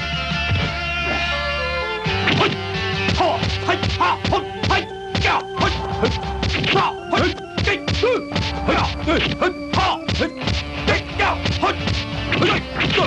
嘿，哈，嘿，哈，嘿，嘿，呀，嘿，嘿，哈，嘿，嘿，嘿，呀，嘿，嘿，哈，嘿，嘿，呀，嘿，嘿，嘿，嘿，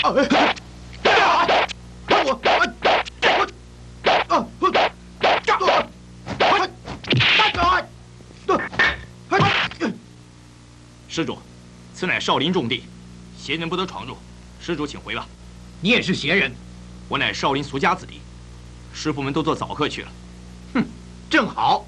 施主，此乃少林重地，邪人不得闯入。施主请回吧。 你也是邪人？ 我乃少林俗家子弟，师傅们都做早课去了。 哼，正好。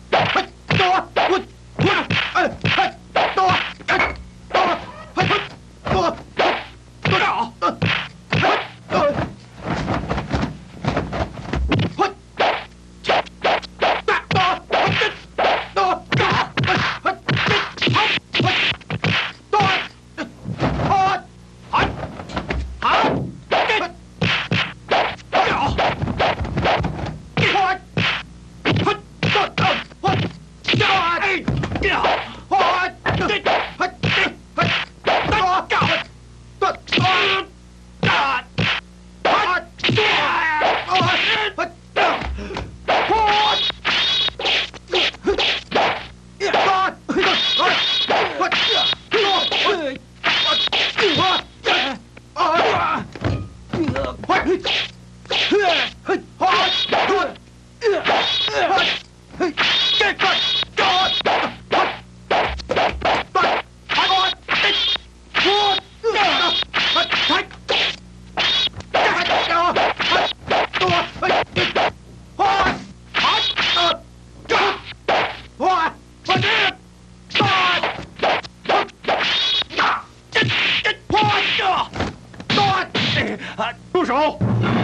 住手！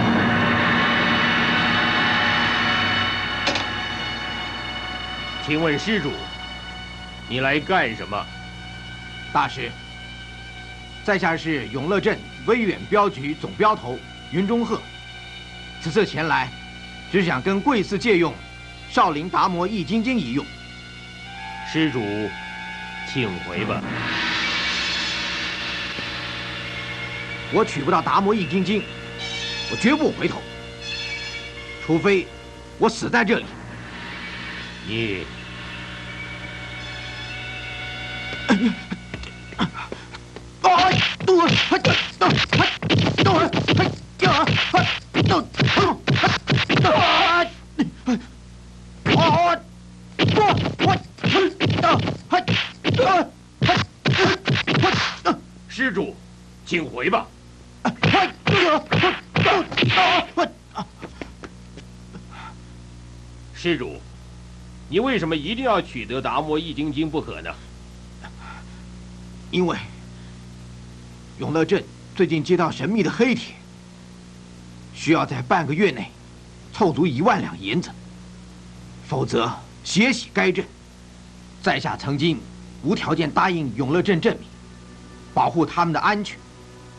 请问施主，你来干什么？ 大师，在下是永乐镇威远镖局总镖头云中鹤，此次前来，只想跟贵司借用少林达摩易筋经一用。 施主，请回吧。 我取不到达摩易筋经，我绝不回头，除非我死在这里。 你。施主，请回吧。施主，你为什么一定要取得达摩易筋经不可呢？ 因为永乐镇最近接到神秘的黑帖，需要在半个月内凑足1万两银子，否则血洗该镇。在下曾经无条件答应永乐镇镇民，保护他们的安全，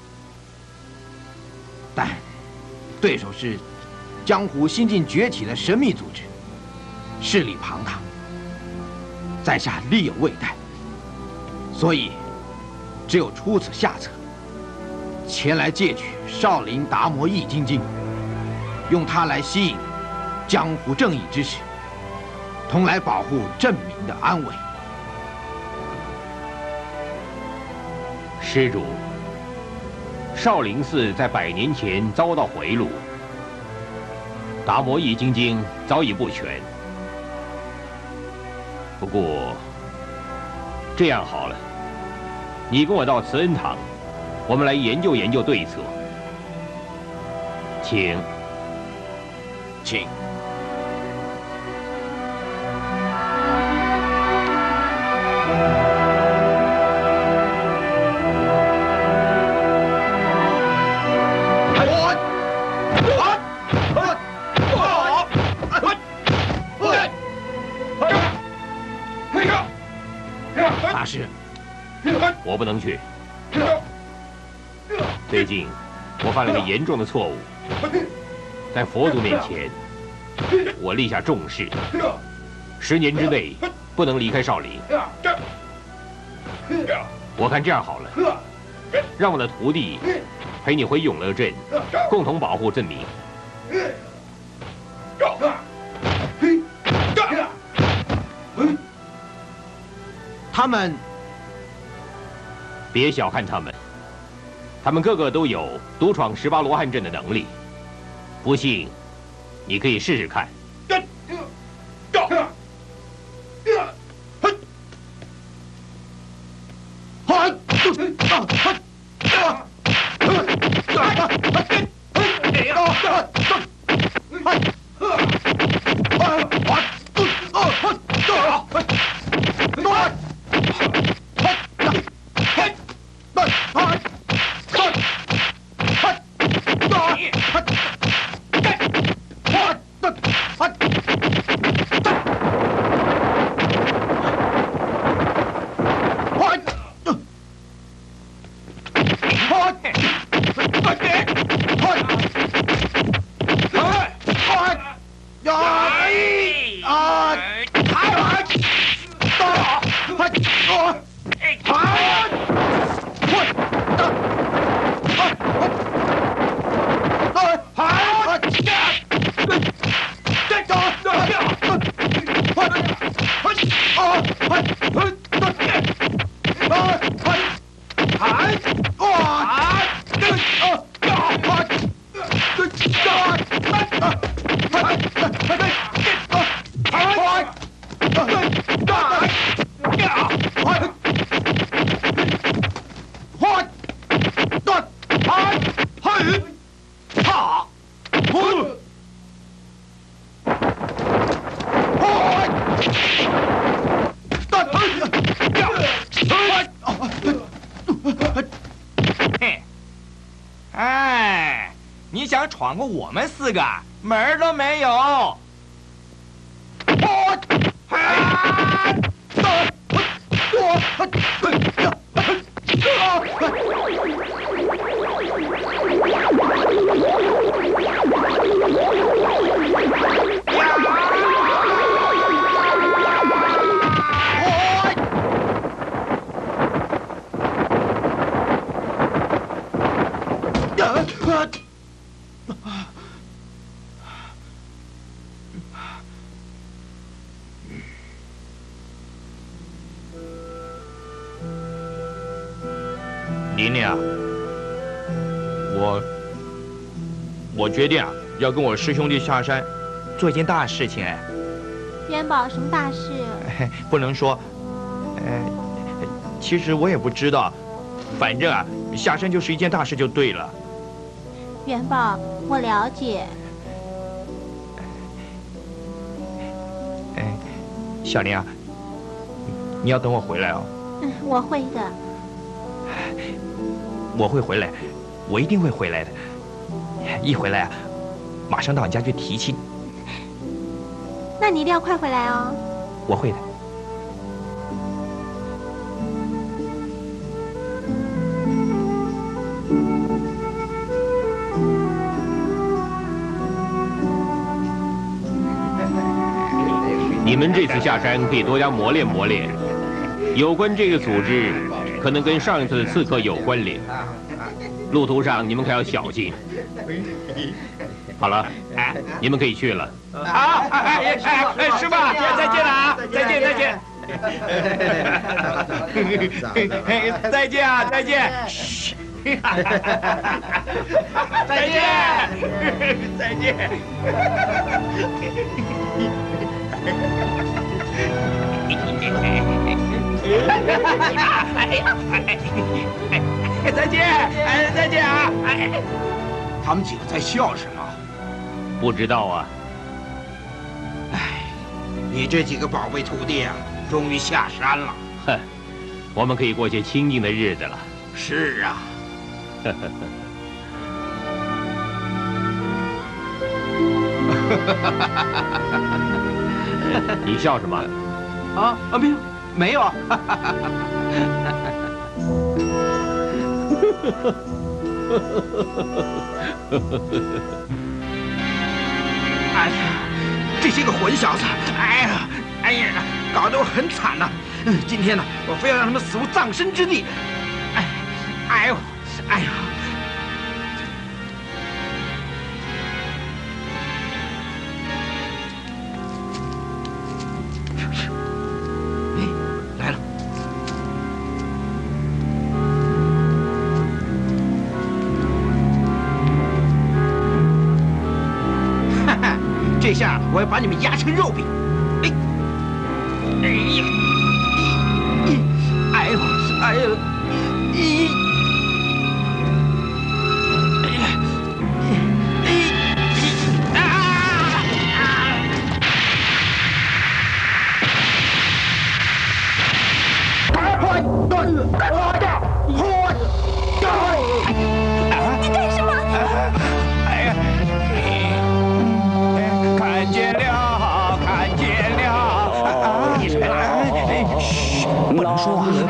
但对手是江湖新近崛起的神秘组织，势力庞大，在下力有未逮，所以只有出此下策，前来借取少林达摩易筋经，用它来吸引江湖正义之士，同来保护镇民的安危。 施主，少林寺在100年前遭到回路，达摩易筋经早已不全。不过，这样好了，你跟我到慈恩堂，我们来研究研究对策。请。 大师， 我不能去。最近我犯了个严重的错误，在佛祖面前，我立下重誓，10年之内不能离开少林。我看这样好了，让我的徒弟陪你回永乐镇，共同保护镇民。 他们， 别小看他们， 他们个个都有独闯18罗汉阵的能力。不信，你可以试试看。 闯过我们4个，门儿都没有。玲玲啊，我决定啊，要跟我师兄弟下山，做一件大事情哎。 元宝，什么大事？ 不能说，其实我也不知道，反正啊，下山就是一件大事就对了。 元宝，我了解。 小玲啊，你要等我回来哦。 嗯，我会的。 我会回来，我一定会回来的。一回来啊，马上到你家去提亲。 那你一定要快回来哦。 我会的。 你们这次下山可以多加磨练磨练。有关这个组织，可能跟上一次的刺客有关联。路途上你们可要小心。好了，你们可以去了。 好，师傅，再见了啊！再见。再见啊！再见。嘘。再见。再见。再见，再见啊！ 他们几个在笑什么？ 不知道啊。 你这几个宝贝徒弟啊，终于下山了。 哼，我们可以过些清静的日子了。 是啊。 你笑什么？ 没有啊。哎呀，这些个混小子，哎呀，搞得我很惨呐。今天呢，我非要让他们死无葬身之地。哎呀。来了。 这下我要把你们压成肉饼！哎呀！哎呀！哎呀！ 你干什么？ 哎呀！看见了，看见了！ 你什么来？嘘，不能说啊！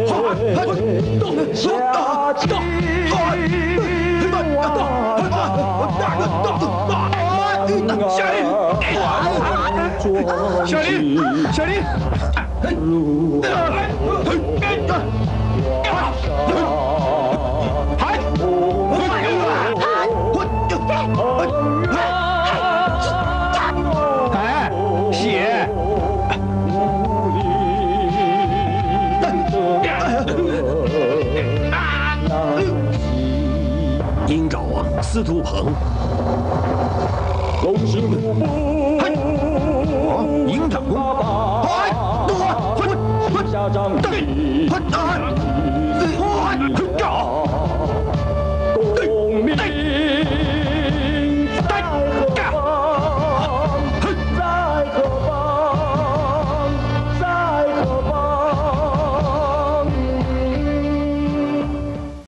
小林，小林！哎，血！ 鹰爪王司徒鹏， 营长公，